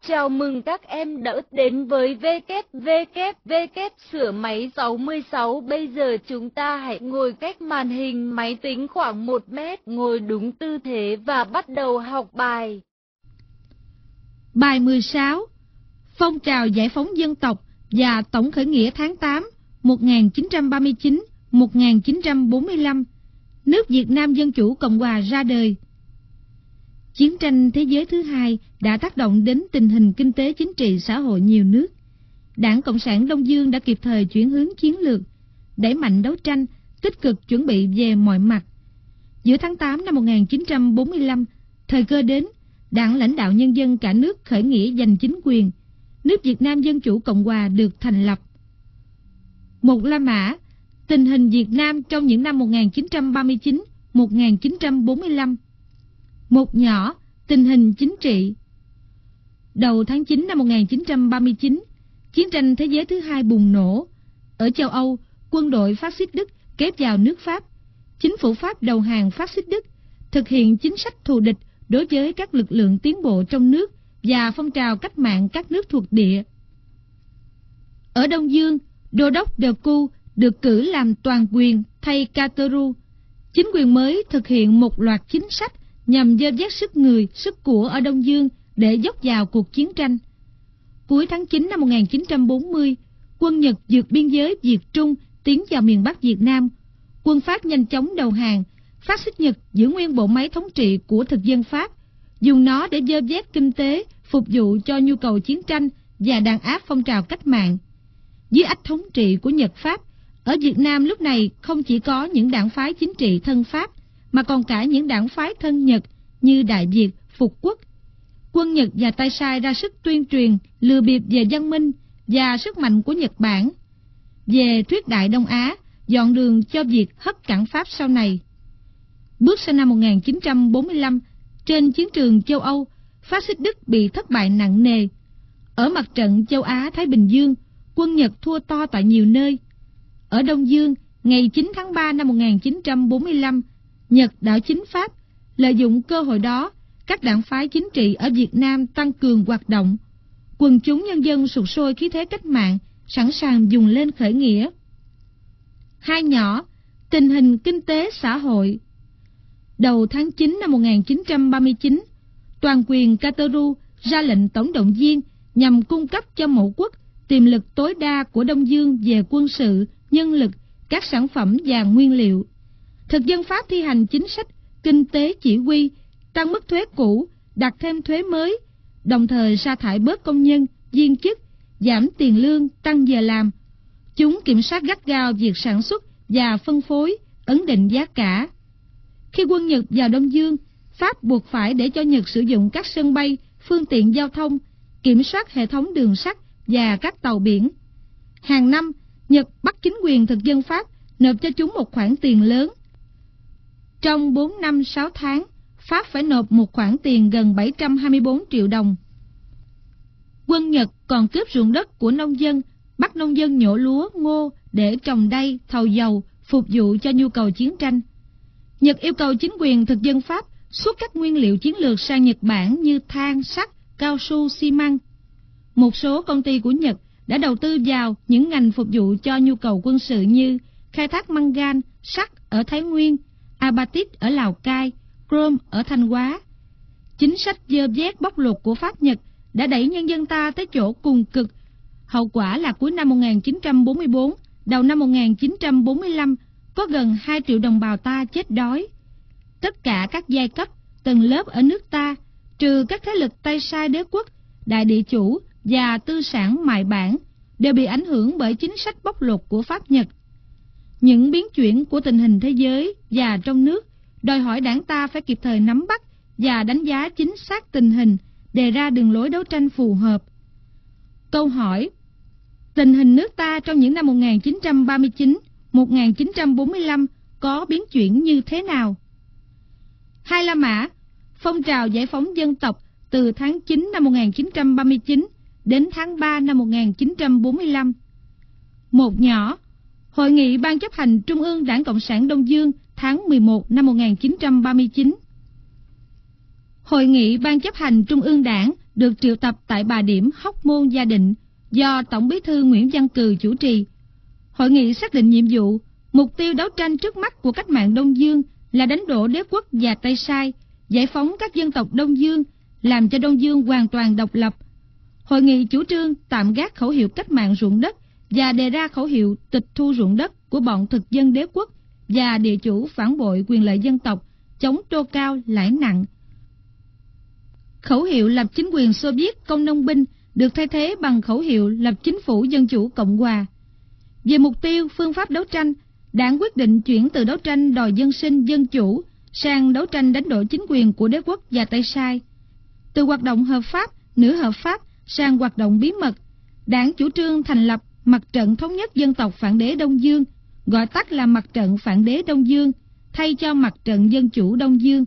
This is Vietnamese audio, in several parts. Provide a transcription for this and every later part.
Chào mừng các em đã đến với WWW sửa máy 66. Bây giờ chúng ta hãy ngồi cách màn hình máy tính khoảng 1 mét, ngồi đúng tư thế và bắt đầu học bài. Bài 16. Phong trào giải phóng dân tộc và tổng khởi nghĩa tháng 8 1939-1945, nước Việt Nam Dân Chủ Cộng Hòa ra đời. Chiến tranh thế giới thứ hai đã tác động đến tình hình kinh tế chính trị xã hội nhiều nước. Đảng Cộng sản Đông Dương đã kịp thời chuyển hướng chiến lược, đẩy mạnh đấu tranh, tích cực chuẩn bị về mọi mặt. Giữa tháng 8 năm 1945, thời cơ đến, Đảng lãnh đạo nhân dân cả nước khởi nghĩa giành chính quyền, nước Việt Nam Dân Chủ Cộng Hòa được thành lập. Một La Mã, tình hình Việt Nam trong những năm 1939-1945. Một nhỏ, tình hình chính trị. Đầu tháng 9 năm 1939, chiến tranh thế giới thứ hai bùng nổ. Ở châu Âu, quân đội phát xít Đức kép vào nước Pháp. Chính phủ Pháp đầu hàng phát xít Đức, thực hiện chính sách thù địch đối với các lực lượng tiến bộ trong nước và phong trào cách mạng các nước thuộc địa. Ở Đông Dương, Đô đốc Decoux được cử làm toàn quyền thay Cateru. Chính quyền mới thực hiện một loạt chính sách nhằm dơ vét sức người, sức của ở Đông Dương để dốc vào cuộc chiến tranh. Cuối tháng 9 năm 1940, quân Nhật vượt biên giới Việt Trung tiến vào miền Bắc Việt Nam. Quân Pháp nhanh chóng đầu hàng. Phát xít Nhật giữ nguyên bộ máy thống trị của thực dân Pháp, dùng nó để dơ vét kinh tế, phục vụ cho nhu cầu chiến tranh và đàn áp phong trào cách mạng. Dưới ách thống trị của Nhật Pháp, ở Việt Nam lúc này không chỉ có những đảng phái chính trị thân Pháp, mà còn cả những đảng phái thân Nhật như Đại Việt, Phục Quốc. Quân Nhật và tay sai ra sức tuyên truyền, lừa bịp về văn minh và sức mạnh của Nhật Bản, về thuyết Đại Đông Á, dọn đường cho việc hất cảng Pháp sau này. Bước sang năm 1945, trên chiến trường châu Âu, phát xít Đức bị thất bại nặng nề. Ở mặt trận châu Á-Thái Bình Dương, quân Nhật thua to tại nhiều nơi. Ở Đông Dương, ngày 9 tháng 3 năm 1945, Nhật đảo chính Pháp. Lợi dụng cơ hội đó, các đảng phái chính trị ở Việt Nam tăng cường hoạt động. Quần chúng nhân dân sục sôi khí thế cách mạng, sẵn sàng dùng lên khởi nghĩa. Hai nhỏ, tình hình kinh tế xã hội. Đầu tháng 9 năm 1939, toàn quyền Cateru ra lệnh tổng động viên nhằm cung cấp cho mẫu quốc tiềm lực tối đa của Đông Dương về quân sự, nhân lực, các sản phẩm và nguyên liệu. Thực dân Pháp thi hành chính sách kinh tế chỉ huy, tăng mức thuế cũ, đặt thêm thuế mới, đồng thời sa thải bớt công nhân, viên chức, giảm tiền lương, tăng giờ làm. Chúng kiểm soát gắt gao việc sản xuất và phân phối, ấn định giá cả. Khi quân Nhật vào Đông Dương, Pháp buộc phải để cho Nhật sử dụng các sân bay, phương tiện giao thông, kiểm soát hệ thống đường sắt và các tàu biển. Hàng năm, Nhật bắt chính quyền thực dân Pháp nộp cho chúng một khoản tiền lớn. Trong 4 năm 6 tháng, Pháp phải nộp một khoản tiền gần 724 triệu đồng. Quân Nhật còn cướp ruộng đất của nông dân, bắt nông dân nhổ lúa, ngô để trồng đay, thầu dầu, phục vụ cho nhu cầu chiến tranh. Nhật yêu cầu chính quyền thực dân Pháp xuất các nguyên liệu chiến lược sang Nhật Bản như than, sắt, cao su, xi măng. Một số công ty của Nhật đã đầu tư vào những ngành phục vụ cho nhu cầu quân sự như khai thác mangan, sắt ở Thái Nguyên, apatit ở Lào Cai, chrome ở Thanh Hóa. Chính sách dơ vét bóc lột của Pháp Nhật đã đẩy nhân dân ta tới chỗ cùng cực. Hậu quả là cuối năm 1944, đầu năm 1945, có gần 2 triệu đồng bào ta chết đói. Tất cả các giai cấp, tầng lớp ở nước ta, trừ các thế lực tay sai đế quốc, đại địa chủ và tư sản mại bản, đều bị ảnh hưởng bởi chính sách bóc lột của Pháp Nhật. Những biến chuyển của tình hình thế giới và trong nước đòi hỏi đảng ta phải kịp thời nắm bắt và đánh giá chính xác tình hình, đề ra đường lối đấu tranh phù hợp. Câu hỏi: tình hình nước ta trong những năm 1939-1945 có biến chuyển như thế nào? Hai La Mã, phong trào giải phóng dân tộc từ tháng 9 năm 1939 đến tháng 3 năm 1945. Một nhỏ, Hội nghị Ban chấp hành Trung ương Đảng Cộng sản Đông Dương tháng 11 năm 1939. Hội nghị Ban chấp hành Trung ương Đảng được triệu tập tại Bà Điểm, Hóc Môn, Gia Định do Tổng Bí thư Nguyễn Văn Cừ chủ trì. Hội nghị xác định nhiệm vụ, mục tiêu đấu tranh trước mắt của cách mạng Đông Dương là đánh đổ đế quốc và Tây Sai, giải phóng các dân tộc Đông Dương, làm cho Đông Dương hoàn toàn độc lập. Hội nghị chủ trương tạm gác khẩu hiệu cách mạng ruộng đất và đề ra khẩu hiệu tịch thu ruộng đất của bọn thực dân đế quốc và địa chủ phản bội quyền lợi dân tộc, chống tô cao lãi nặng. Khẩu hiệu lập chính quyền Xô Viết công nông binh được thay thế bằng khẩu hiệu lập chính phủ dân chủ cộng hòa. Về mục tiêu, phương pháp đấu tranh, Đảng quyết định chuyển từ đấu tranh đòi dân sinh dân chủ sang đấu tranh đánh đổ chính quyền của đế quốc và Tây Sai. Từ hoạt động hợp pháp, nửa hợp pháp sang hoạt động bí mật, Đảng chủ trương thành lập Mặt trận Thống nhất Dân tộc Phản đế Đông Dương, gọi tắt là Mặt trận Phản đế Đông Dương, thay cho Mặt trận Dân chủ Đông Dương.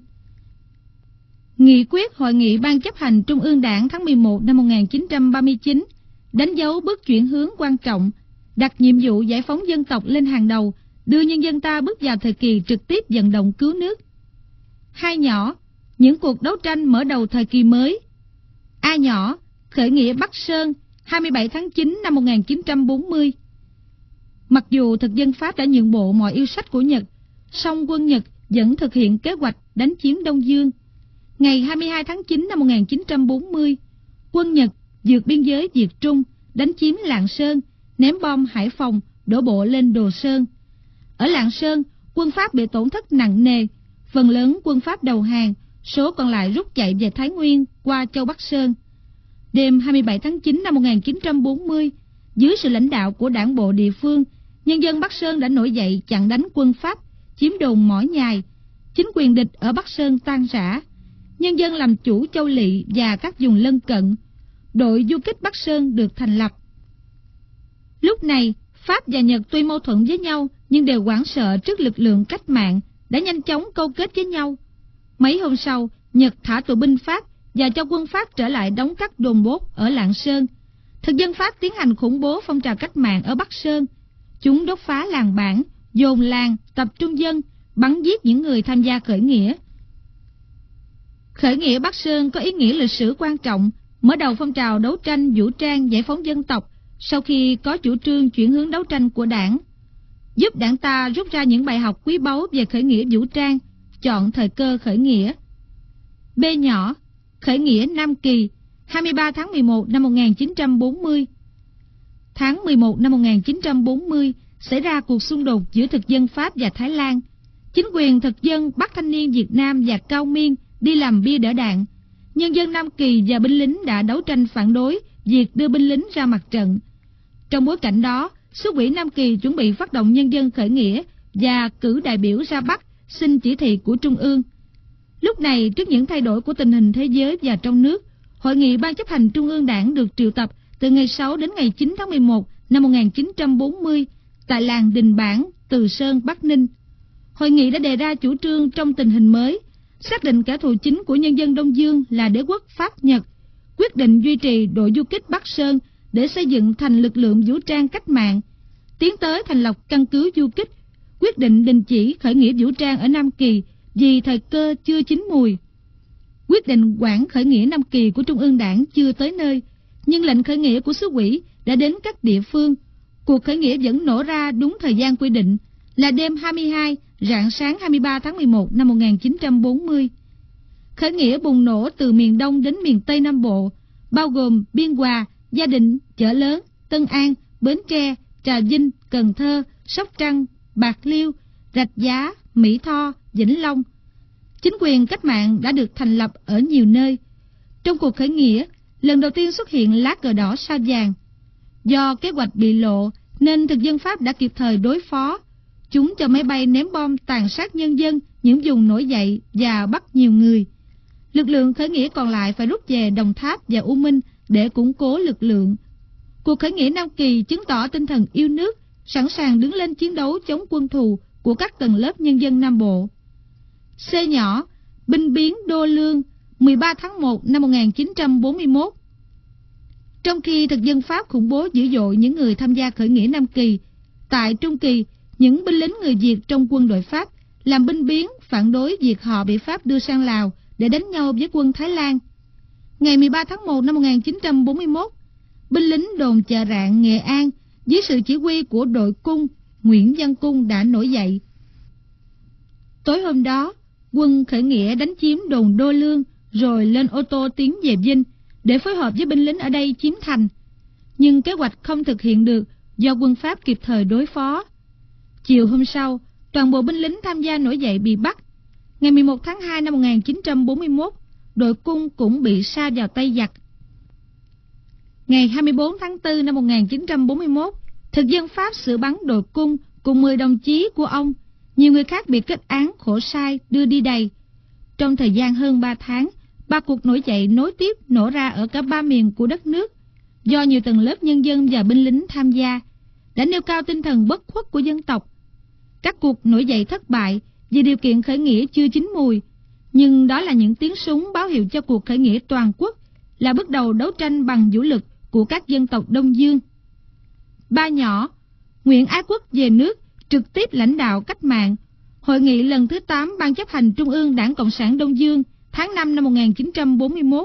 Nghị quyết Hội nghị Ban chấp hành Trung ương Đảng tháng 11 năm 1939 đánh dấu bước chuyển hướng quan trọng, đặt nhiệm vụ giải phóng dân tộc lên hàng đầu, đưa nhân dân ta bước vào thời kỳ trực tiếp vận động cứu nước. Hai nhỏ, những cuộc đấu tranh mở đầu thời kỳ mới. A nhỏ, khởi nghĩa Bắc Sơn, 27 tháng 9 năm 1940. Mặc dù thực dân Pháp đã nhượng bộ mọi yêu sách của Nhật, song quân Nhật vẫn thực hiện kế hoạch đánh chiếm Đông Dương. Ngày 22 tháng 9 năm 1940, quân Nhật vượt biên giới Việt Trung, đánh chiếm Lạng Sơn, ném bom Hải Phòng, đổ bộ lên Đồ Sơn. Ở Lạng Sơn, quân Pháp bị tổn thất nặng nề, phần lớn quân Pháp đầu hàng, số còn lại rút chạy về Thái Nguyên qua Châu Bắc Sơn. Đêm 27 tháng 9 năm 1940, dưới sự lãnh đạo của đảng bộ địa phương, nhân dân Bắc Sơn đã nổi dậy chặn đánh quân Pháp, chiếm đồn Mỏ Nhài. Chính quyền địch ở Bắc Sơn tan rã, nhân dân làm chủ Châu Lỵ và các vùng lân cận. Đội du kích Bắc Sơn được thành lập. Lúc này, Pháp và Nhật tuy mâu thuẫn với nhau nhưng đều hoảng sợ trước lực lượng cách mạng, đã nhanh chóng câu kết với nhau. Mấy hôm sau, Nhật thả tù binh Pháp và cho quân Pháp trở lại đóng các đồn bốt ở Lạng Sơn. Thực dân Pháp tiến hành khủng bố phong trào cách mạng ở Bắc Sơn. Chúng đốt phá làng bản, dồn làng, tập trung dân, bắn giết những người tham gia khởi nghĩa. Khởi nghĩa Bắc Sơn có ý nghĩa lịch sử quan trọng, mở đầu phong trào đấu tranh vũ trang giải phóng dân tộc sau khi có chủ trương chuyển hướng đấu tranh của Đảng, giúp Đảng ta rút ra những bài học quý báu về khởi nghĩa vũ trang, chọn thời cơ khởi nghĩa. B nhỏ, khởi nghĩa Nam Kỳ, 23 tháng 11 năm 1940. Tháng 11 năm 1940 xảy ra cuộc xung đột giữa thực dân Pháp và Thái Lan. Chính quyền thực dân bắt thanh niên Việt Nam và Cao Miên đi làm bia đỡ đạn. Nhân dân Nam Kỳ và binh lính đã đấu tranh phản đối việc đưa binh lính ra mặt trận. Trong bối cảnh đó, Xứ ủy Nam Kỳ chuẩn bị phát động nhân dân khởi nghĩa và cử đại biểu ra Bắc xin chỉ thị của Trung ương. Lúc này, trước những thay đổi của tình hình thế giới và trong nước, Hội nghị Ban chấp hành Trung ương Đảng được triệu tập từ ngày 6 đến ngày 9 tháng 11 năm 1940 tại làng Đình Bản, Từ Sơn, Bắc Ninh. Hội nghị đã đề ra chủ trương trong tình hình mới, xác định kẻ thù chính của nhân dân Đông Dương là đế quốc Pháp Nhật, quyết định duy trì đội du kích Bắc Sơn để xây dựng thành lực lượng vũ trang cách mạng, tiến tới thành lập căn cứ du kích, quyết định đình chỉ khởi nghĩa vũ trang ở Nam Kỳ vì thời cơ chưa chín mùi. Quyết định quản khởi nghĩa Nam Kỳ của Trung ương Đảng chưa tới nơi, nhưng lệnh khởi nghĩa của xứ ủy đã đến các địa phương. Cuộc khởi nghĩa vẫn nổ ra đúng thời gian quy định là đêm 22, rạng sáng 23 tháng 11 năm 1940. Khởi nghĩa bùng nổ từ miền Đông đến miền Tây Nam Bộ, bao gồm Biên Hòa, Gia Định, Chợ Lớn, Tân An, Bến Tre, Trà Vinh, Cần Thơ, Sóc Trăng, Bạc Liêu, Rạch Giá, Mỹ Tho, Vĩnh Long. Chính quyền cách mạng đã được thành lập ở nhiều nơi. Trong cuộc khởi nghĩa, lần đầu tiên xuất hiện lá cờ đỏ sao vàng. Do kế hoạch bị lộ nên thực dân Pháp đã kịp thời đối phó. Chúng cho máy bay ném bom tàn sát nhân dân những vùng nổi dậy và bắt nhiều người. Lực lượng khởi nghĩa còn lại phải rút về Đồng Tháp và U Minh để củng cố lực lượng. Cuộc khởi nghĩa Nam Kỳ chứng tỏ tinh thần yêu nước, sẵn sàng đứng lên chiến đấu chống quân thù của các tầng lớp nhân dân Nam Bộ. C nhỏ, binh biến Đô Lương, 13 tháng 1 năm 1941. Trong khi thực dân Pháp khủng bố dữ dội những người tham gia khởi nghĩa Nam Kỳ, tại Trung Kỳ, những binh lính người Việt trong quân đội Pháp làm binh biến phản đối việc họ bị Pháp đưa sang Lào để đánh nhau với quân Thái Lan. Ngày 13 tháng 1 năm 1941, binh lính đồn Chợ Rạng, Nghệ An dưới sự chỉ huy của đội cung Nguyễn Văn Cung đã nổi dậy. Tối hôm đó, quân khởi nghĩa đánh chiếm đồn Đô Lương rồi lên ô tô tiến về Vinh để phối hợp với binh lính ở đây chiếm thành. Nhưng kế hoạch không thực hiện được do quân Pháp kịp thời đối phó. Chiều hôm sau, toàn bộ binh lính tham gia nổi dậy bị bắt. Ngày 11 tháng 2 năm 1941, đội cung cũng bị sa vào tay giặc. Ngày 24 tháng 4 năm 1941, thực dân Pháp xử bắn đội cung cùng 10 đồng chí của ông. Nhiều người khác bị kết án khổ sai đưa đi đày. Trong thời gian hơn 3 tháng, 3 cuộc nổi dậy nối tiếp nổ ra ở cả 3 miền của đất nước, do nhiều tầng lớp nhân dân và binh lính tham gia, đã nêu cao tinh thần bất khuất của dân tộc. Các cuộc nổi dậy thất bại vì điều kiện khởi nghĩa chưa chín mùi, nhưng đó là những tiếng súng báo hiệu cho cuộc khởi nghĩa toàn quốc, là bước đầu đấu tranh bằng vũ lực của các dân tộc Đông Dương. Ba nhỏ, nguyện ái quốc về nước, trực tiếp lãnh đạo cách mạng. Hội nghị lần thứ 8 Ban chấp hành Trung ương Đảng Cộng sản Đông Dương tháng 5 năm 1941.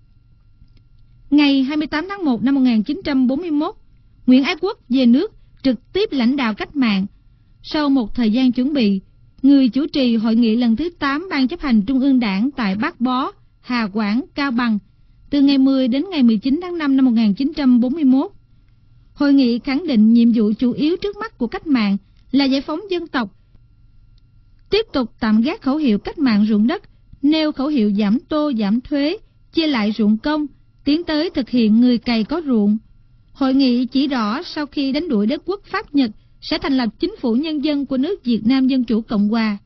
Ngày 28 tháng 1 năm 1941, nguyện ái quốc về nước, trực tiếp lãnh đạo cách mạng. Sau một thời gian chuẩn bị, người chủ trì hội nghị lần thứ 8 Ban chấp hành Trung ương Đảng tại Bác Bó, Hà Quảng, Cao Bằng, từ ngày 10 đến ngày 19 tháng 5 năm 1941. Hội nghị khẳng định nhiệm vụ chủ yếu trước mắt của cách mạng là giải phóng dân tộc. Tiếp tục tạm gác khẩu hiệu cách mạng ruộng đất, nêu khẩu hiệu giảm tô giảm thuế, chia lại ruộng công, tiến tới thực hiện người cày có ruộng. Hội nghị chỉ rõ sau khi đánh đuổi đế quốc Pháp Nhật sẽ thành lập chính phủ nhân dân của nước Việt Nam Dân Chủ Cộng Hòa.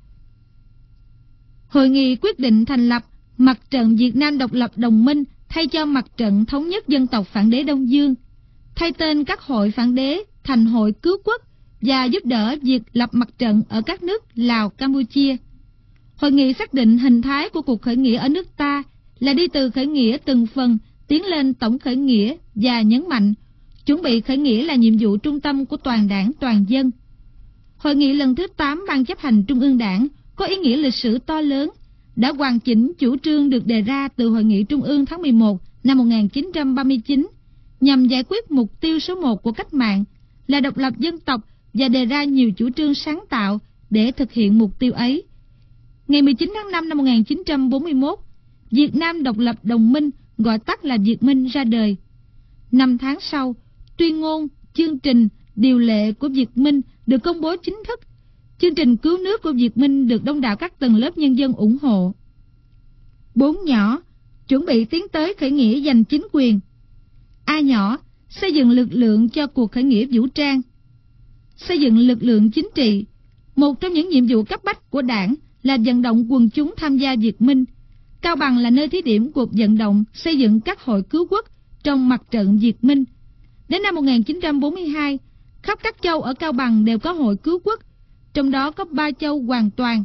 Hội nghị quyết định thành lập Mặt trận Việt Nam Độc lập Đồng minh thay cho Mặt trận Thống nhất Dân tộc Phản đế Đông Dương, thay tên các hội phản đế thành Hội Cứu Quốc và giúp đỡ việc lập mặt trận ở các nước Lào, Campuchia. Hội nghị xác định hình thái của cuộc khởi nghĩa ở nước ta là đi từ khởi nghĩa từng phần tiến lên tổng khởi nghĩa, và nhấn mạnh chuẩn bị khởi nghĩa là nhiệm vụ trung tâm của toàn đảng toàn dân. Hội nghị lần thứ 8 Ban chấp hành Trung ương Đảng có ý nghĩa lịch sử to lớn, đã hoàn chỉnh chủ trương được đề ra từ Hội nghị Trung ương tháng 11 năm 1939 nhằm giải quyết mục tiêu số 1 của cách mạng là độc lập dân tộc, và đề ra nhiều chủ trương sáng tạo để thực hiện mục tiêu ấy. Ngày 19 tháng 5 năm 1941, Việt Nam Độc lập Đồng minh, gọi tắt là Việt Minh, ra đời. 5 tháng sau, tuyên ngôn, chương trình, điều lệ của Việt Minh được công bố chính thức. Chương trình cứu nước của Việt Minh được đông đảo các tầng lớp nhân dân ủng hộ. 4 nhỏ, chuẩn bị tiến tới khởi nghĩa giành chính quyền. A nhỏ, xây dựng lực lượng cho cuộc khởi nghĩa vũ trang. Xây dựng lực lượng chính trị. Một trong những nhiệm vụ cấp bách của đảng là vận động quần chúng tham gia Việt Minh. Cao Bằng là nơi thí điểm cuộc vận động xây dựng các hội cứu quốc trong mặt trận Việt Minh. Đến năm 1942, khắp các châu ở Cao Bằng đều có hội cứu quốc, trong đó có 3 châu hoàn toàn.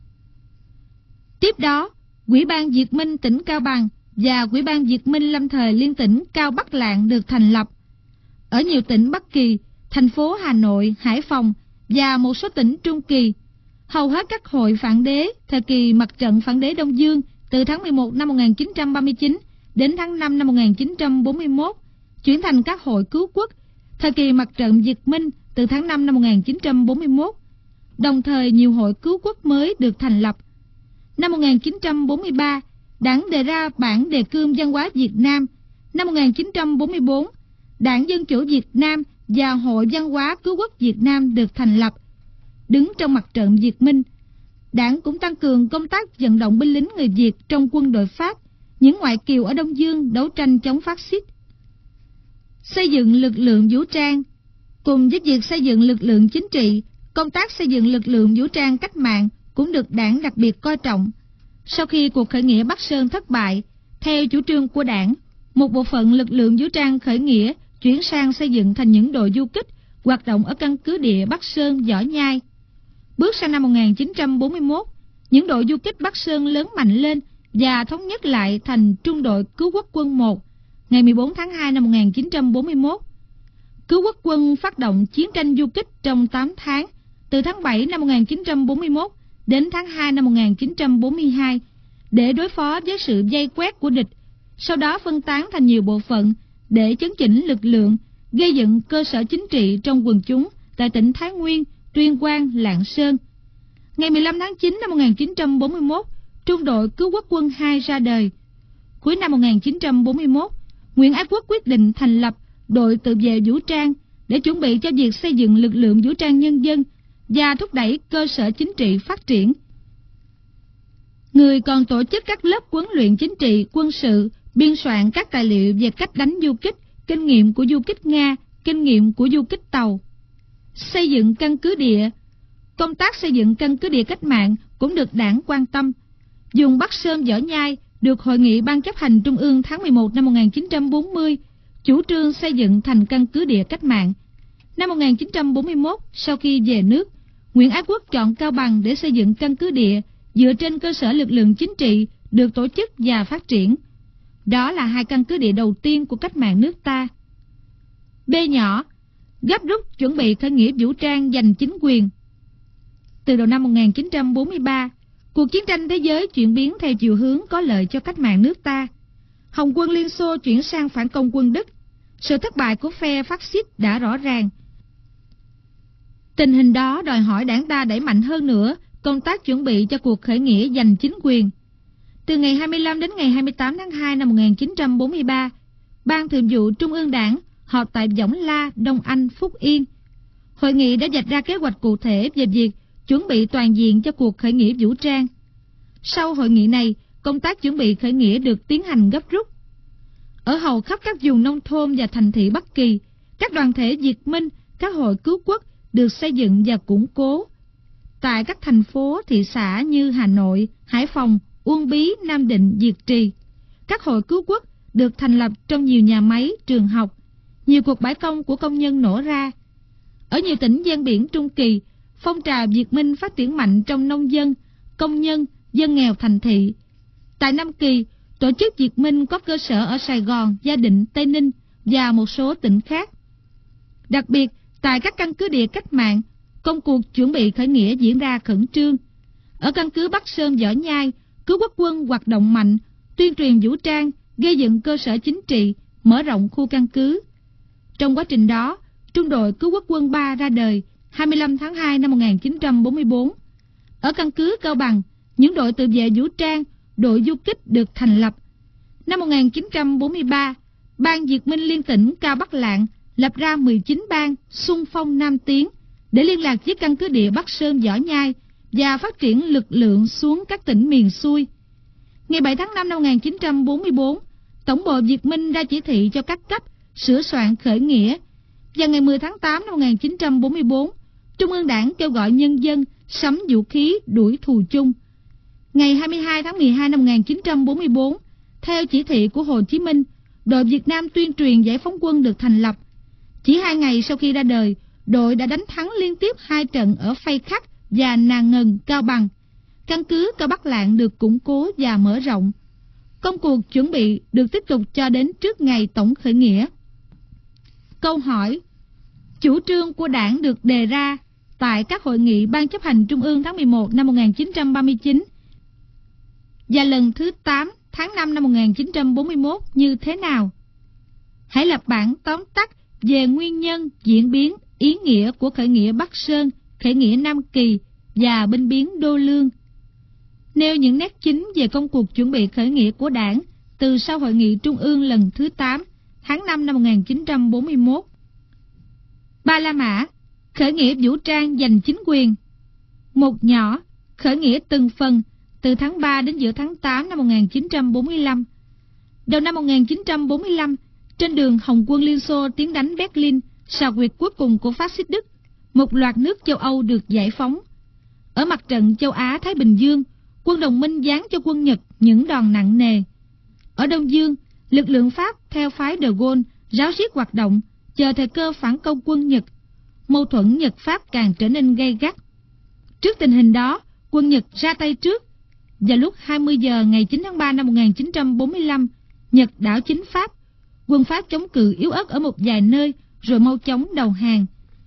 Tiếp đó, Ủy ban Việt Minh tỉnh Cao Bằng và Ủy ban Việt Minh lâm thời liên tỉnh Cao Bắc Lạng được thành lập. Ở nhiều tỉnh Bắc Kỳ, thành phố Hà Nội, Hải Phòng và một số tỉnh Trung Kỳ, hầu hết các hội phản đế thời kỳ mặt trận phản đế Đông Dương từ tháng 11 năm 1939 đến tháng 5 năm 1941 chuyển thành các hội cứu quốc thời kỳ mặt trận Việt Minh từ tháng 5 năm 1941. Đồng thời nhiều hội cứu quốc mới được thành lập. Năm 1943, Đảng đề ra bản đề cương văn hóa Việt Nam. Năm 1944, Đảng Dân Chủ Việt Nam và Hội Văn hóa Cứu quốc Việt Nam được thành lập. Đứng trong mặt trận Việt Minh, Đảng cũng tăng cường công tác vận động binh lính người Việt trong quân đội Pháp, những ngoại kiều ở Đông Dương đấu tranh chống phát xít. Xây dựng lực lượng vũ trang. Cùng với việc xây dựng lực lượng chính trị, công tác xây dựng lực lượng vũ trang cách mạng cũng được Đảng đặc biệt coi trọng. Sau khi cuộc khởi nghĩa Bắc Sơn thất bại, theo chủ trương của Đảng, một bộ phận lực lượng vũ trang khởi nghĩa chuyển sang xây dựng thành những đội du kích hoạt động ở căn cứ địa Bắc Sơn, Võ Nhai. Bước sang năm 1941, những đội du kích Bắc Sơn lớn mạnh lên và thống nhất lại thành Trung đội Cứu quốc quân 1 ngày 14 tháng 2 năm 1941. Cứu quốc quân phát động chiến tranh du kích trong 8 tháng, từ tháng 7 năm 1941 đến tháng 2 năm 1942, để đối phó với sự vây quét của địch, sau đó phân tán thành nhiều bộ phận để chấn chỉnh lực lượng, gây dựng cơ sở chính trị trong quần chúng tại tỉnh Thái Nguyên, Tuyên Quang, Lạng Sơn. Ngày 15 tháng 9 năm 1941, Trung đội Cứu Quốc quân 2 ra đời. Cuối năm 1941, Nguyễn Ái Quốc quyết định thành lập đội tự vệ vũ trang để chuẩn bị cho việc xây dựng lực lượng vũ trang nhân dân và thúc đẩy cơ sở chính trị phát triển. Người còn tổ chức các lớp huấn luyện chính trị, quân sự, biên soạn các tài liệu về cách đánh du kích, kinh nghiệm của du kích Nga, kinh nghiệm của du kích Tàu. Xây dựng căn cứ địa. Công tác xây dựng căn cứ địa cách mạng cũng được Đảng quan tâm. Vùng Bắc Sơn Võ Nhai được Hội nghị Ban chấp hành Trung ương tháng 11 năm 1940 chủ trương xây dựng thành căn cứ địa cách mạng. Năm 1941, sau khi về nước, Nguyễn Ái Quốc chọn Cao Bằng để xây dựng căn cứ địa dựa trên cơ sở lực lượng chính trị được tổ chức và phát triển. Đó là hai căn cứ địa đầu tiên của cách mạng nước ta. B nhỏ, gấp rút chuẩn bị khởi nghĩa vũ trang giành chính quyền. Từ đầu năm 1943, cuộc chiến tranh thế giới chuyển biến theo chiều hướng có lợi cho cách mạng nước ta. Hồng quân Liên Xô chuyển sang phản công quân Đức. Sự thất bại của phe phát xít đã rõ ràng. Tình hình đó đòi hỏi Đảng ta đẩy mạnh hơn nữa công tác chuẩn bị cho cuộc khởi nghĩa giành chính quyền. Từ ngày 25 đến ngày 28 tháng 2 năm 1943, Ban Thường vụ Trung ương Đảng họp tại Võng La, Đông Anh, Phúc Yên. Hội nghị đã vạch ra kế hoạch cụ thể về việc chuẩn bị toàn diện cho cuộc khởi nghĩa vũ trang. Sau hội nghị này, công tác chuẩn bị khởi nghĩa được tiến hành gấp rút. Ở hầu khắp các vùng nông thôn và thành thị Bắc Kỳ, các đoàn thể Việt Minh, các hội cứu quốc được xây dựng và củng cố. Tại các thành phố, thị xã như Hà Nội, Hải Phòng, Uông Bí, Nam Định, Việt Trì, các hội cứu quốc được thành lập trong nhiều nhà máy, trường học. Nhiều cuộc bãi công của công nhân nổ ra. Ở nhiều tỉnh ven biển Trung Kỳ, phong trào Việt Minh phát triển mạnh trong nông dân, công nhân, dân nghèo thành thị. Tại Nam Kỳ, tổ chức Việt Minh có cơ sở ở Sài Gòn, Gia Định, Tây Ninh và một số tỉnh khác. Đặc biệt, tại các căn cứ địa cách mạng, công cuộc chuẩn bị khởi nghĩa diễn ra khẩn trương. Ở căn cứ Bắc Sơn Võ Nhai, Cứu Quốc quân hoạt động mạnh, tuyên truyền vũ trang, gây dựng cơ sở chính trị, mở rộng khu căn cứ. Trong quá trình đó, Trung đội Cứu Quốc quân 3 ra đời 25 tháng 2 năm 1944. Ở căn cứ Cao Bằng, những đội tự vệ vũ trang, đội du kích được thành lập. Năm 1943, Ban Việt Minh liên tỉnh Cao Bắc Lạng lập ra 19 ban xung phong Nam tiến để liên lạc với căn cứ địa Bắc Sơn Võ Nhai và phát triển lực lượng xuống các tỉnh miền xuôi. Ngày 7 tháng 5 năm 1944, Tổng bộ Việt Minh ra chỉ thị cho các cấp sửa soạn khởi nghĩa. Và ngày 10 tháng 8 năm 1944, Trung ương Đảng kêu gọi nhân dân sắm vũ khí đuổi thù chung. Ngày 22 tháng 12 năm 1944, theo chỉ thị của Hồ Chí Minh, đội Việt Nam tuyên truyền giải phóng quân được thành lập. Chỉ 2 ngày sau khi ra đời, đội đã đánh thắng liên tiếp 2 trận ở Phay Khắc và Nà Ngần, Cao Bằng. Căn cứ Cao Bắc Lạng được củng cố và mở rộng. Công cuộc chuẩn bị được tiếp tục cho đến trước ngày tổng khởi nghĩa. Câu hỏi: chủ trương của Đảng được đề ra tại các hội nghị Ban chấp hành Trung ương tháng 11 năm 1939 và lần thứ 8 tháng 5 năm 1941 như thế nào? Hãy lập bản tóm tắt về nguyên nhân, diễn biến, ý nghĩa của khởi nghĩa Bắc Sơn, khởi nghĩa Nam Kỳ và binh biến Đô Lương. Nêu những nét chính về công cuộc chuẩn bị khởi nghĩa của Đảng từ sau hội nghị Trung ương lần thứ 8 tháng 5 năm 1941. Ba La Mã, khởi nghĩa vũ trang giành chính quyền. Một nhỏ, khởi nghĩa từng phần từ tháng 3 đến giữa tháng 8 năm 1945. Đầu năm 1945, trên đường Hồng quân Liên Xô tiến đánh Berlin, xào quyệt cuối cùng của phát xít Đức, một loạt nước châu Âu được giải phóng. Ở mặt trận châu Á-Thái Bình Dương, quân đồng minh giáng cho quân Nhật những đòn nặng nề. Ở Đông Dương, lực lượng Pháp theo phái De Gaulle ráo riết hoạt động, chờ thời cơ phản công quân Nhật. Mâu thuẫn Nhật-Pháp càng trở nên gay gắt. Trước tình hình đó, quân Nhật ra tay trước. Vào lúc 20 giờ ngày 9 tháng 3 năm 1945, Nhật đảo chính Pháp. Quân Pháp chống cự yếu ớt ở một vài nơi rồi mau chóng đầu hàng.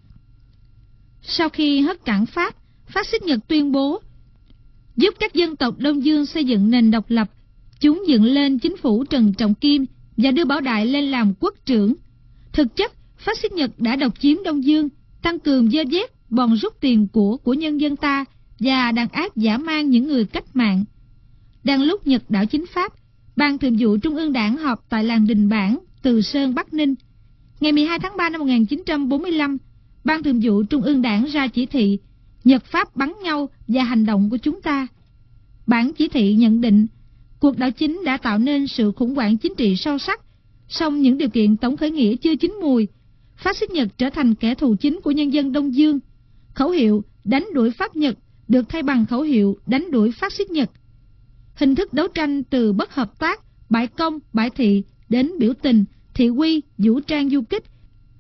Sau khi hất cản Pháp, phát xít Nhật tuyên bố giúp các dân tộc Đông Dương xây dựng nền độc lập, Chúng dựng lên chính phủ Trần Trọng Kim và đưa Bảo Đại lên làm quốc trưởng. Thực chất, phát xít Nhật đã độc chiếm Đông Dương, tăng cường dơ dét, bòn rút tiền của nhân dân ta và đàn áp dã man những người cách mạng. Đang lúc Nhật đảo chính Pháp, Ban Thường vụ Trung ương Đảng họp tại làng Đình Bản, Từ Sơn, Bắc Ninh. Ngày 12 tháng 3 năm 1945, Ban Thường vụ Trung ương Đảng ra chỉ thị Nhật Pháp bắn nhau và hành động của chúng ta. Bản chỉ thị nhận định cuộc đảo chính đã tạo nên sự khủng hoảng chính trị sâu sắc, song những điều kiện tổng khởi nghĩa chưa chín mùi. Phát xít Nhật trở thành kẻ thù chính của nhân dân Đông Dương. Khẩu hiệu đánh đuổi Pháp Nhật được thay bằng khẩu hiệu đánh đuổi phát xít Nhật. Hình thức đấu tranh từ bất hợp tác, bãi công, bãi thị đến biểu tình, thị uy, vũ trang du kích,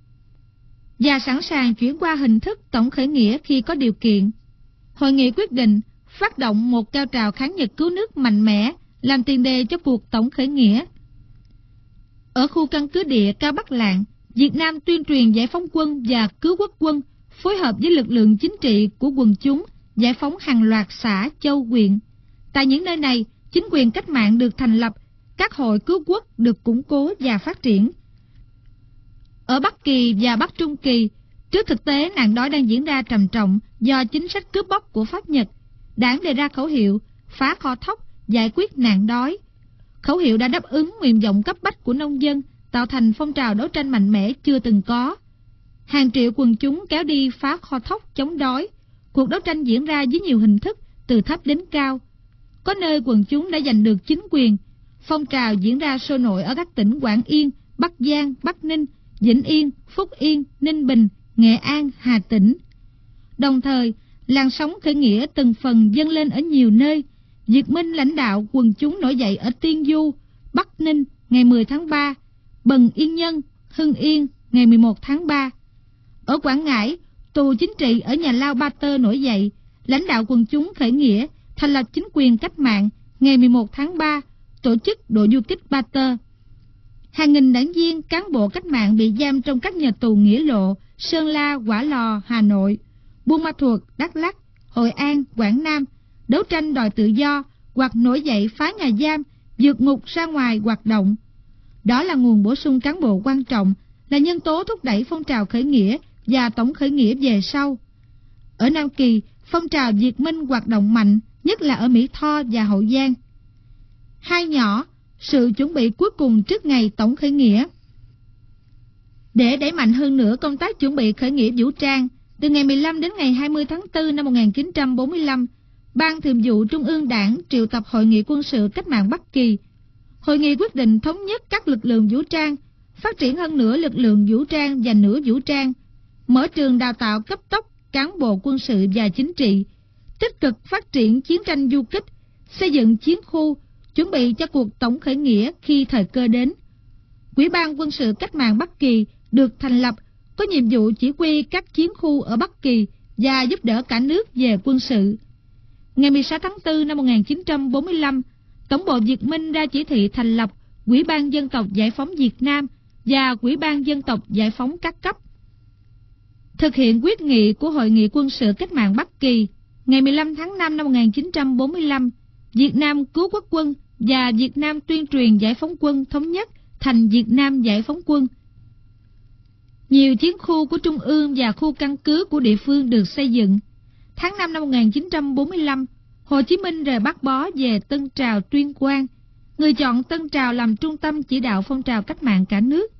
và sẵn sàng chuyển qua hình thức tổng khởi nghĩa khi có điều kiện. Hội nghị quyết định phát động một cao trào kháng Nhật cứu nước mạnh mẽ, làm tiền đề cho cuộc tổng khởi nghĩa. Ở khu căn cứ địa Cao Bắc Lạng, Việt Nam tuyên truyền giải phóng quân và cứu quốc quân, phối hợp với lực lượng chính trị của quần chúng, giải phóng hàng loạt xã, châu, huyện. Tại những nơi này, chính quyền cách mạng được thành lập, các hội cứu quốc được củng cố và phát triển. Ở Bắc Kỳ và Bắc Trung Kỳ, trước thực tế nạn đói đang diễn ra trầm trọng do chính sách cướp bóc của Pháp Nhật, Đảng đề ra khẩu hiệu phá kho thóc, giải quyết nạn đói. Khẩu hiệu đã đáp ứng nguyện vọng cấp bách của nông dân, tạo thành phong trào đấu tranh mạnh mẽ chưa từng có. Hàng triệu quần chúng kéo đi phá kho thóc chống đói. Cuộc đấu tranh diễn ra với nhiều hình thức, từ thấp đến cao. Có nơi quần chúng đã giành được chính quyền. Phong trào diễn ra sôi nổi ở các tỉnh Quảng Yên, Bắc Giang, Bắc Ninh, Vĩnh Yên, Phúc Yên, Ninh Bình, Nghệ An, Hà Tĩnh. Đồng thời, làn sóng khởi nghĩa từng phần dâng lên ở nhiều nơi. Việt Minh lãnh đạo quần chúng nổi dậy ở Tiên Du, Bắc Ninh ngày 10 tháng 3, Bần Yên Nhân, Hưng Yên ngày 11 tháng 3. Ở Quảng Ngãi, tù chính trị ở nhà lao Ba Tơ nổi dậy, lãnh đạo quần chúng khởi nghĩa, thành lập chính quyền cách mạng ngày 11 tháng 3, tổ chức đội du kích Ba Tơ. Hàng nghìn đảng viên, cán bộ cách mạng bị giam trong các nhà tù Nghĩa Lộ, Sơn La, Hỏa Lò, Hà Nội, Buôn Ma Thuột, Đắk Lắk, Hội An, Quảng Nam, đấu tranh đòi tự do hoặc nổi dậy phá nhà giam, vượt ngục ra ngoài hoạt động. Đó là nguồn bổ sung cán bộ quan trọng, là nhân tố thúc đẩy phong trào khởi nghĩa và tổng khởi nghĩa về sau. Ở Nam Kỳ, phong trào Việt Minh hoạt động mạnh, nhất là ở Mỹ Tho và Hậu Giang. Hai nhỏ, sự chuẩn bị cuối cùng trước ngày tổng khởi nghĩa. Để đẩy mạnh hơn nữa công tác chuẩn bị khởi nghĩa vũ trang, từ ngày 15 đến ngày 20 tháng 4 năm 1945, Ban Thường vụ Trung ương Đảng triệu tập Hội nghị quân sự cách mạng Bắc Kỳ. Hội nghị quyết định thống nhất các lực lượng vũ trang, phát triển hơn nữa lực lượng vũ trang và nửa vũ trang, mở trường đào tạo cấp tốc cán bộ quân sự và chính trị, tích cực phát triển chiến tranh du kích, xây dựng chiến khu, chuẩn bị cho cuộc tổng khởi nghĩa khi thời cơ đến. Ủy ban quân sự cách mạng Bắc Kỳ được thành lập, có nhiệm vụ chỉ huy các chiến khu ở Bắc Kỳ và giúp đỡ cả nước về quân sự. Ngày 16 tháng 4 năm 1945, Tổng bộ Việt Minh ra chỉ thị thành lập Ủy ban Dân tộc Giải phóng Việt Nam và Ủy ban Dân tộc Giải phóng các cấp. Thực hiện quyết nghị của Hội nghị quân sự cách mạng Bắc Kỳ, ngày 15 tháng 5 năm 1945, Việt Nam Cứu Quốc quân và Việt Nam Tuyên truyền Giải phóng quân thống nhất thành Việt Nam Giải phóng quân. Nhiều chiến khu của Trung ương và khu căn cứ của địa phương được xây dựng. Tháng 5 năm 1945, Hồ Chí Minh rời Bắc Bó về Tân Trào, Tuyên Quang. Người chọn Tân Trào làm trung tâm chỉ đạo phong trào cách mạng cả nước.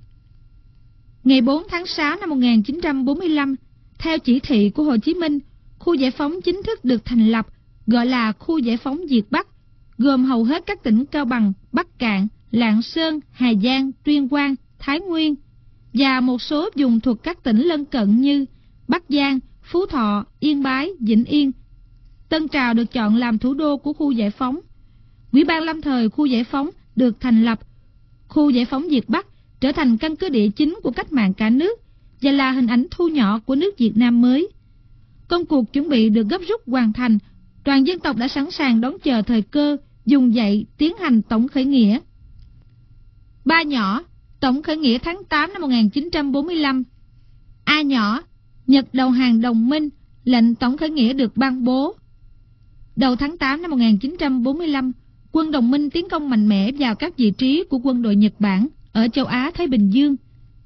Ngày 4 tháng 6 năm 1945, theo chỉ thị của Hồ Chí Minh, khu giải phóng chính thức được thành lập, gọi là khu giải phóng Việt Bắc, gồm hầu hết các tỉnh Cao Bằng, Bắc Kạn, Lạng Sơn, Hà Giang, Tuyên Quang, Thái Nguyên và một số vùng thuộc các tỉnh lân cận như Bắc Giang, Phú Thọ, Yên Bái, Vĩnh Yên. Tân Trào được chọn làm thủ đô của khu giải phóng. Ủy ban lâm thời khu giải phóng được thành lập. Khu giải phóng Việt Bắc trở thành căn cứ địa chính của cách mạng cả nước và là hình ảnh thu nhỏ của nước Việt Nam mới. Công cuộc chuẩn bị được gấp rút hoàn thành, toàn dân tộc đã sẵn sàng đón chờ thời cơ, dùng dậy tiến hành tổng khởi nghĩa. Ba nhỏ, tổng khởi nghĩa tháng 8 năm 1945. A nhỏ, Nhật đầu hàng đồng minh, lệnh tổng khởi nghĩa được ban bố. Đầu tháng 8 năm 1945, quân đồng minh tiến công mạnh mẽ vào các vị trí của quân đội Nhật Bản ở châu Á Thái Bình Dương.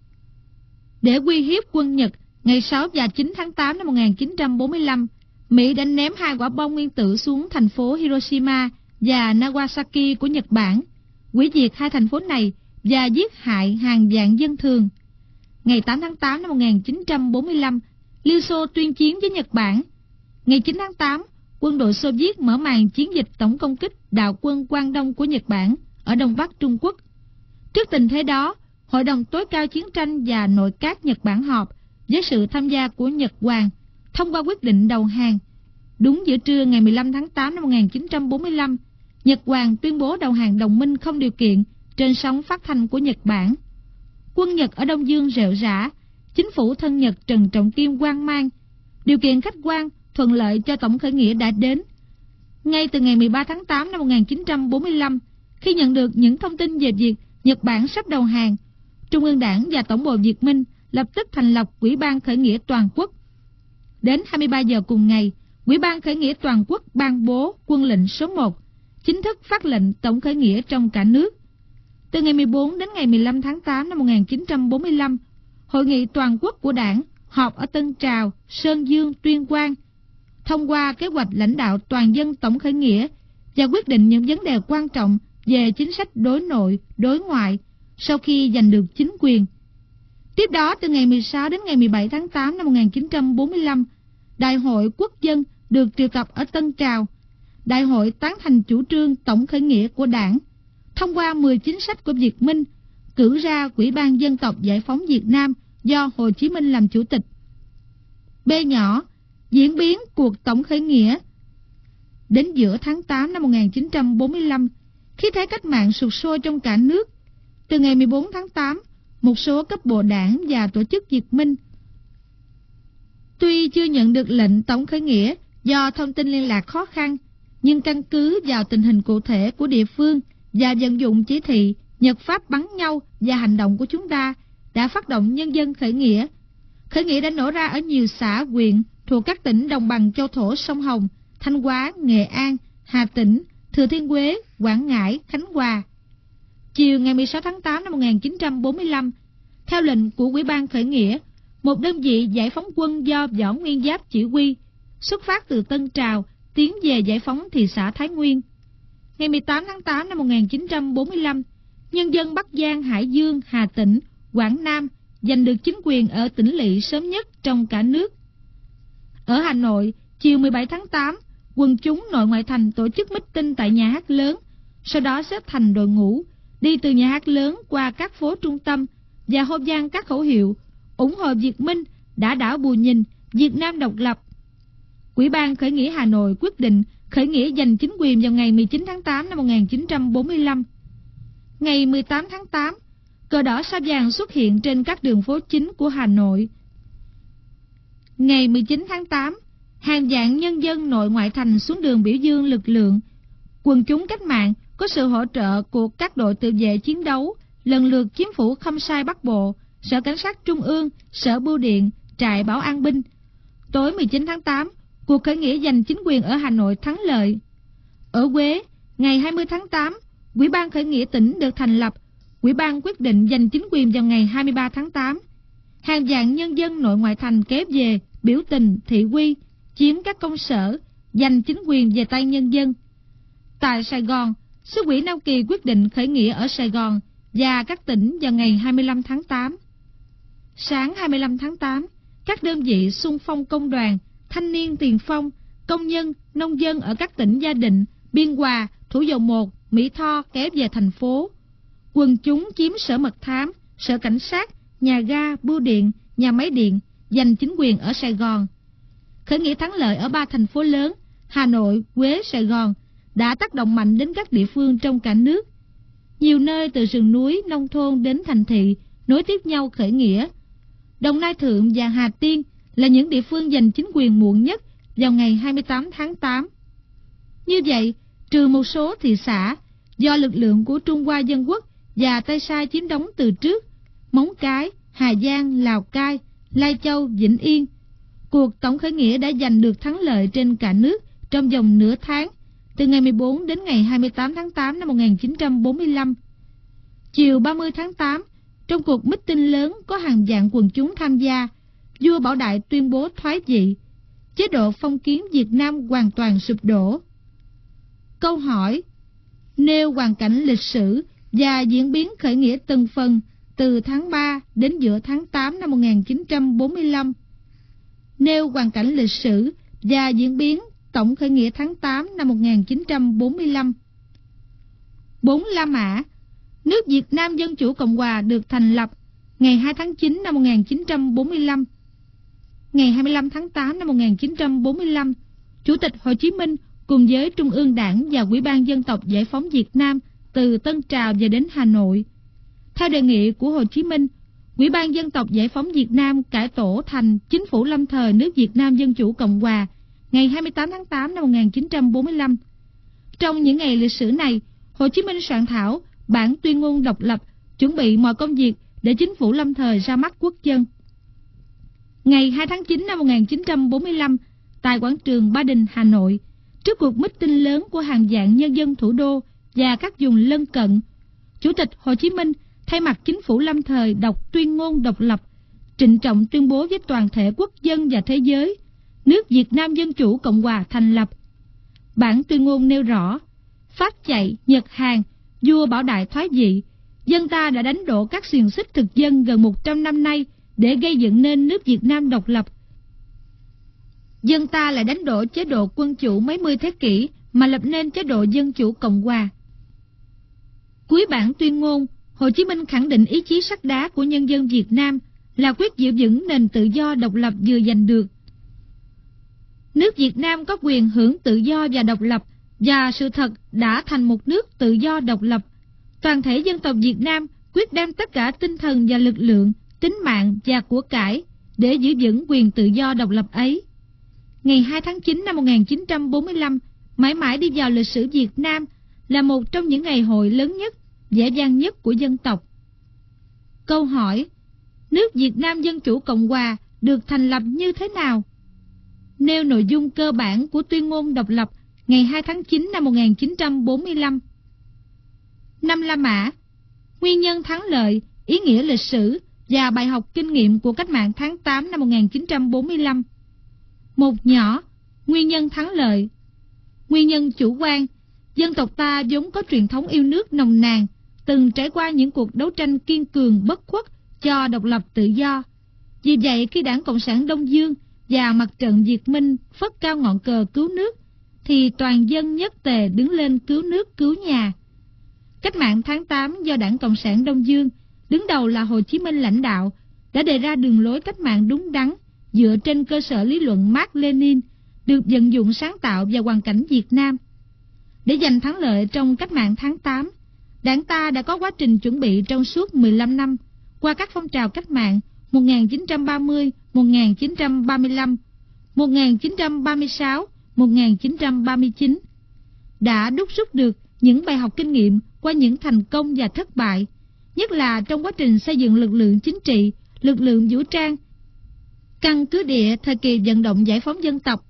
Để uy hiếp quân Nhật, ngày 6 và 9 tháng 8 năm 1945, Mỹ đã ném 2 quả bom nguyên tử xuống thành phố Hiroshima và Nagasaki của Nhật Bản, hủy diệt 2 thành phố này và giết hại hàng vạn dân thường. Ngày 8 tháng 8 năm 1945, Liên Xô tuyên chiến với Nhật Bản. Ngày 9 tháng 8, quân đội Xô Viết mở màn chiến dịch tổng công kích đạo quân Quang Đông của Nhật Bản ở Đông Bắc Trung Quốc. Trước tình thế đó, Hội đồng tối cao chiến tranh và nội các Nhật Bản họp với sự tham gia của Nhật Hoàng, thông qua quyết định đầu hàng. Đúng giữa trưa ngày 15 tháng 8 năm 1945, Nhật Hoàng tuyên bố đầu hàng đồng minh không điều kiện trên sóng phát thanh của Nhật Bản. Quân Nhật ở Đông Dương rệu rã, chính phủ thân Nhật Trần Trọng Kim hoang mang. Điều kiện khách quan thuận lợi cho tổng khởi nghĩa đã đến. Ngay từ ngày 13 tháng 8 năm 1945, khi nhận được những thông tin về việc Nhật Bản sắp đầu hàng, Trung ương Đảng và Tổng bộ Việt Minh lập tức thành lập Ủy ban Khởi nghĩa Toàn quốc. Đến 23 giờ cùng ngày, Ủy ban Khởi nghĩa Toàn quốc ban bố quân lệnh số 1, chính thức phát lệnh tổng khởi nghĩa trong cả nước. Từ ngày 14 đến ngày 15 tháng 8 năm 1945, Hội nghị Toàn quốc của Đảng họp ở Tân Trào, Sơn Dương, Tuyên Quang, thông qua kế hoạch lãnh đạo toàn dân tổng khởi nghĩa và quyết định những vấn đề quan trọng về chính sách đối nội, đối ngoại sau khi giành được chính quyền. Tiếp đó, từ ngày 16 đến ngày 17 tháng 8 năm 1945, Đại hội Quốc dân được triệu tập ở Tân Trào. Đại hội tán thành chủ trương tổng khởi nghĩa của Đảng, thông qua 10 chính sách của Việt Minh, cử ra Ủy ban Dân tộc Giải phóng Việt Nam do Hồ Chí Minh làm chủ tịch. B nhỏ, diễn biến cuộc tổng khởi nghĩa. Đến giữa tháng 8 năm 1945, khi thế cách mạng sục sôi trong cả nước, từ ngày 14 tháng 8, một số cấp bộ đảng và tổ chức Việt Minh tuy chưa nhận được lệnh tổng khởi nghĩa do thông tin liên lạc khó khăn, nhưng căn cứ vào tình hình cụ thể của địa phương và vận dụng chỉ thị Nhật Pháp bắn nhau và hành động của chúng ta, đã phát động nhân dân khởi nghĩa. Khởi nghĩa đã nổ ra ở nhiều xã, huyện thuộc các tỉnh đồng bằng châu thổ sông Hồng, Thanh Hóa, Nghệ An, Hà Tĩnh, Thừa Thiên Huế, Quảng Ngãi, Khánh Hòa. Chiều ngày 16 tháng 8 năm 1945, theo lệnh của Ủy ban Khởi nghĩa, một đơn vị giải phóng quân do Võ Nguyên Giáp chỉ huy, xuất phát từ Tân Trào, tiến về giải phóng thị xã Thái Nguyên. Ngày 18 tháng 8 năm 1945, nhân dân Bắc Giang, Hải Dương, Hà Tĩnh, Quảng Nam giành được chính quyền ở tỉnh lỵ sớm nhất trong cả nước. Ở Hà Nội, chiều 17 tháng 8, quần chúng nội ngoại thành tổ chức meeting tại nhà hát lớn, sau đó xếp thành đội ngũ, đi từ nhà hát lớn qua các phố trung tâm và hô vang các khẩu hiệu ủng hộ Việt Minh, đã đảo Bù Nhìn, Việt Nam độc lập. Ủy ban Khởi nghĩa Hà Nội quyết định khởi nghĩa giành chính quyền vào ngày 19 tháng 8 năm 1945. Ngày 18 tháng 8, cờ đỏ sao vàng xuất hiện trên các đường phố chính của Hà Nội. Ngày 19 tháng 8, hàng vạn nhân dân nội ngoại thành xuống đường biểu dương lực lượng quần chúng cách mạng có sự hỗ trợ của các đội tự vệ chiến đấu, lần lượt chiếm phủ Khâm Sai Bắc Bộ, Sở Cảnh sát Trung ương, Sở Bưu điện, Trại Bảo an binh. Tối 19 tháng 8, cuộc khởi nghĩa giành chính quyền ở Hà Nội thắng lợi. Ở Huế, ngày 20 tháng 8, Ủy ban Khởi nghĩa tỉnh được thành lập. Ủy ban quyết định giành chính quyền vào ngày 23 tháng 8. Hàng vạn nhân dân nội ngoại thành kéo về, biểu tình, thị uy, chiếm các công sở, giành chính quyền về tay nhân dân. Tại Sài Gòn, Xứ ủy Nam Kỳ quyết định khởi nghĩa ở Sài Gòn và các tỉnh vào ngày 25 tháng 8. Sáng 25 tháng 8, các đơn vị xung phong công đoàn, thanh niên tiền phong, công nhân, nông dân ở các tỉnh Gia Định, Biên Hòa, Thủ Dầu Một, Mỹ Tho kéo về thành phố. Quần chúng chiếm sở mật thám, sở cảnh sát, nhà ga, bưu điện, nhà máy điện, giành chính quyền ở Sài Gòn. Khởi nghĩa thắng lợi ở 3 thành phố lớn Hà Nội, Huế, Sài Gòn đã tác động mạnh đến các địa phương trong cả nước. Nhiều nơi từ rừng núi, nông thôn đến thành thị nối tiếp nhau khởi nghĩa. Đồng Nai Thượng và Hà Tiên là những địa phương giành chính quyền muộn nhất vào ngày 28 tháng 8. Như vậy, trừ một số thị xã do lực lượng của Trung Hoa Dân Quốc và Tây Sa chiếm đóng từ trước, Móng Cái, Hà Giang, Lào Cai, Lai Châu, Vĩnh Yên, cuộc tổng khởi nghĩa đã giành được thắng lợi trên cả nước trong vòng nửa tháng từ ngày 14 đến ngày 28 tháng 8 năm 1945. Chiều 30 tháng 8, trong cuộc meeting lớn có hàng vạn quần chúng tham gia, vua Bảo Đại tuyên bố thoái vị, chế độ phong kiến Việt Nam hoàn toàn sụp đổ. Câu hỏi: nêu hoàn cảnh lịch sử và diễn biến khởi nghĩa từng phần từ tháng 3 đến giữa tháng 8 năm 1945. Nêu hoàn cảnh lịch sử và diễn biến tổng khởi nghĩa tháng 8 năm 1945. 4 La Mã. Nước Việt Nam Dân Chủ Cộng Hòa được thành lập ngày 2 tháng 9 năm 1945. Ngày 25 tháng 8 năm 1945, Chủ tịch Hồ Chí Minh cùng với Trung ương Đảng và Ủy ban Dân tộc Giải phóng Việt Nam từ Tân Trào về đến Hà Nội. Theo đề nghị của Hồ Chí Minh, Ủy ban Dân tộc Giải phóng Việt Nam cải tổ thành Chính phủ lâm thời nước Việt Nam Dân Chủ Cộng Hòa ngày 28 tháng 8 năm 1945. Trong những ngày lịch sử này, Hồ Chí Minh soạn thảo bản tuyên ngôn độc lập, chuẩn bị mọi công việc để Chính phủ lâm thời ra mắt quốc dân. Ngày 2 tháng 9 năm 1945, tại quảng trường Ba Đình, Hà Nội, trước cuộc meeting lớn của hàng vạn nhân dân thủ đô và các vùng lân cận, Chủ tịch Hồ Chí Minh thay mặt Chính phủ lâm thời đọc tuyên ngôn độc lập, trịnh trọng tuyên bố với toàn thể quốc dân và thế giới: nước Việt Nam Dân Chủ Cộng Hòa thành lập. Bản tuyên ngôn nêu rõ: phát chạy Nhật Hàn, vua Bảo Đại thoái vị, dân ta đã đánh đổ các xiềng xích thực dân gần 100 năm nay để gây dựng nên nước Việt Nam độc lập. Dân ta lại đánh đổ chế độ quân chủ mấy mươi thế kỷ mà lập nên chế độ Dân Chủ Cộng Hòa. Cuối bản tuyên ngôn, Hồ Chí Minh khẳng định ý chí sắt đá của nhân dân Việt Nam là quyết giữ vững nền tự do độc lập vừa giành được. Nước Việt Nam có quyền hưởng tự do và độc lập, và sự thật đã thành một nước tự do độc lập. Toàn thể dân tộc Việt Nam quyết đem tất cả tinh thần và lực lượng, tính mạng và của cải để giữ vững quyền tự do độc lập ấy. Ngày 2 tháng 9 năm 1945 mãi mãi đi vào lịch sử Việt Nam là một trong những ngày hội lớn nhất, vẻ vang nhất của dân tộc. Câu hỏi: nước Việt Nam Dân Chủ Cộng Hòa được thành lập như thế nào? Nêu nội dung cơ bản của tuyên ngôn độc lập ngày 2 tháng 9 năm 1945. 5 La Mã. Nguyên nhân thắng lợi, ý nghĩa lịch sử và bài học kinh nghiệm của cách mạng tháng 8 năm 1945. Một nhỏ, nguyên nhân thắng lợi. Nguyên nhân chủ quan, dân tộc ta vốn có truyền thống yêu nước nồng nàn, từng trải qua những cuộc đấu tranh kiên cường bất khuất cho độc lập tự do. Vì vậy, khi Đảng Cộng sản Đông Dương và Mặt trận Việt Minh phất cao ngọn cờ cứu nước, thì toàn dân nhất tề đứng lên cứu nước cứu nhà. Cách mạng tháng 8 do Đảng Cộng sản Đông Dương, đứng đầu là Hồ Chí Minh lãnh đạo, đã đề ra đường lối cách mạng đúng đắn dựa trên cơ sở lý luận Mác Lênin, được vận dụng sáng tạo vào hoàn cảnh Việt Nam. Để giành thắng lợi trong cách mạng tháng 8, Đảng ta đã có quá trình chuẩn bị trong suốt 15 năm, qua các phong trào cách mạng 1930, 1935, 1936, 1939, đã đúc rút được những bài học kinh nghiệm qua những thành công và thất bại, nhất là trong quá trình xây dựng lực lượng chính trị, lực lượng vũ trang. Căn cứ địa thời kỳ vận động giải phóng dân tộc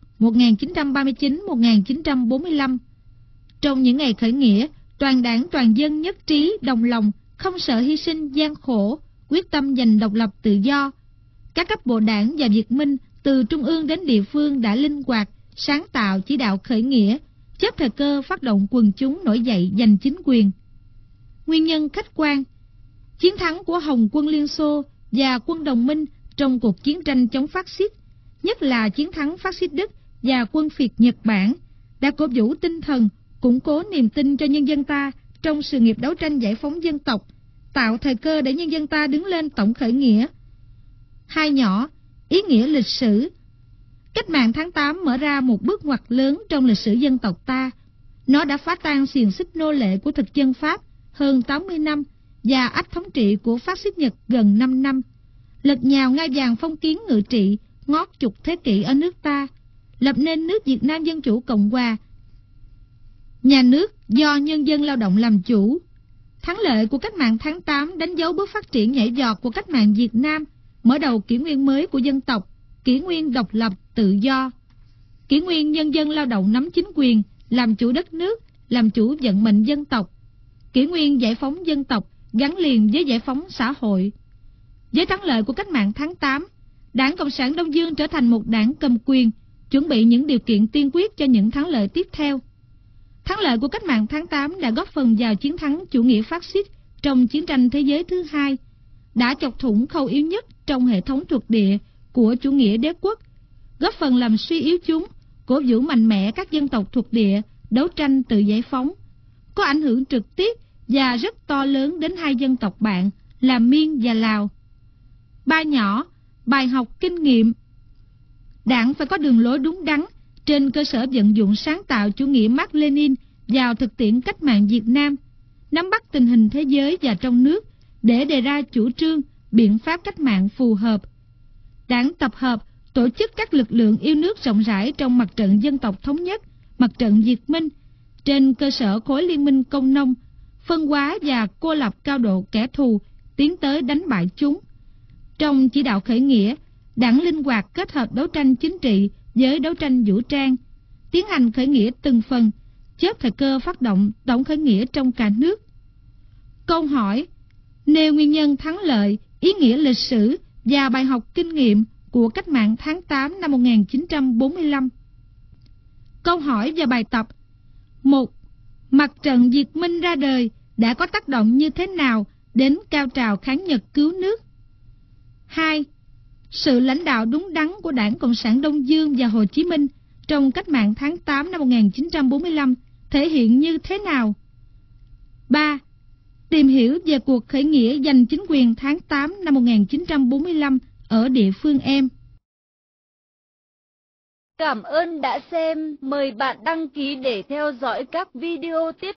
1939-1945. Trong những ngày khởi nghĩa, toàn đảng toàn dân nhất trí đồng lòng, không sợ hy sinh gian khổ, quyết tâm giành độc lập tự do. Các cấp bộ đảng và Việt Minh từ trung ương đến địa phương đã linh hoạt, sáng tạo chỉ đạo khởi nghĩa, chấp thời cơ phát động quần chúng nổi dậy giành chính quyền. Nguyên nhân khách quan: chiến thắng của Hồng quân Liên Xô và quân đồng minh trong cuộc chiến tranh chống phát xít, nhất là chiến thắng phát xít Đức và quân Việt Nhật Bản, đã cổ vũ tinh thần, củng cố niềm tin cho nhân dân ta trong sự nghiệp đấu tranh giải phóng dân tộc, tạo thời cơ để nhân dân ta đứng lên tổng khởi nghĩa. Hai nhỏ, ý nghĩa lịch sử. Cách mạng tháng 8 mở ra một bước ngoặt lớn trong lịch sử dân tộc ta. Nó đã phá tan xiềng xích nô lệ của thực dân Pháp hơn 80 năm và ách thống trị của phát xít Nhật gần 5 năm, lật nhào ngai vàng phong kiến ngự trị ngót chục thế kỷ ở nước ta, lập nên nước Việt Nam Dân Chủ Cộng Hòa, nhà nước do nhân dân lao động làm chủ. Thắng lợi của cách mạng tháng 8 đánh dấu bước phát triển nhảy vọt của cách mạng Việt Nam, mở đầu kỷ nguyên mới của dân tộc, kỷ nguyên độc lập tự do. Kỷ nguyên nhân dân lao động nắm chính quyền làm chủ đất nước, làm chủ vận mệnh dân tộc. Kỷ nguyên giải phóng dân tộc gắn liền với giải phóng xã hội. Với thắng lợi của cách mạng tháng 8, Đảng Cộng sản Đông Dương trở thành một đảng cầm quyền, chuẩn bị những điều kiện tiên quyết cho những thắng lợi tiếp theo. Thắng lợi của cách mạng tháng 8 đã góp phần vào chiến thắng chủ nghĩa phát xít trong chiến tranh thế giới thứ hai, đã chọc thủng khâu yếu nhất trong hệ thống thuộc địa của chủ nghĩa đế quốc, góp phần làm suy yếu chúng, cổ vũ mạnh mẽ các dân tộc thuộc địa đấu tranh tự giải phóng, có ảnh hưởng trực tiếp và rất to lớn đến hai dân tộc bạn là Miên và Lào. Ba nhỏ, bài học kinh nghiệm. Đảng phải có đường lối đúng đắn trên cơ sở vận dụng sáng tạo chủ nghĩa Mác Lênin vào thực tiễn cách mạng Việt Nam, nắm bắt tình hình thế giới và trong nước để đề ra chủ trương, biện pháp cách mạng phù hợp. Đảng tập hợp, tổ chức các lực lượng yêu nước rộng rãi trong mặt trận dân tộc thống nhất, mặt trận Việt Minh, trên cơ sở khối liên minh công nông, phân hóa và cô lập cao độ kẻ thù, tiến tới đánh bại chúng. Trong chỉ đạo khởi nghĩa, Đảng linh hoạt kết hợp đấu tranh chính trị với đấu tranh vũ trang, tiến hành khởi nghĩa từng phần, chớp thời cơ phát động tổng khởi nghĩa trong cả nước. Câu hỏi: nêu nguyên nhân thắng lợi, ý nghĩa lịch sử và bài học kinh nghiệm của cách mạng tháng 8 năm 1945. Câu hỏi và bài tập: 1. Mặt trận Việt Minh ra đời đã có tác động như thế nào đến cao trào kháng Nhật cứu nước? 2. Sự lãnh đạo đúng đắn của Đảng Cộng sản Đông Dương và Hồ Chí Minh trong cách mạng tháng 8 năm 1945 thể hiện như thế nào? 3. Tìm hiểu về cuộc khởi nghĩa giành chính quyền tháng 8 năm 1945 ở địa phương em. Cảm ơn đã xem. Mời bạn đăng ký để theo dõi các video tiếp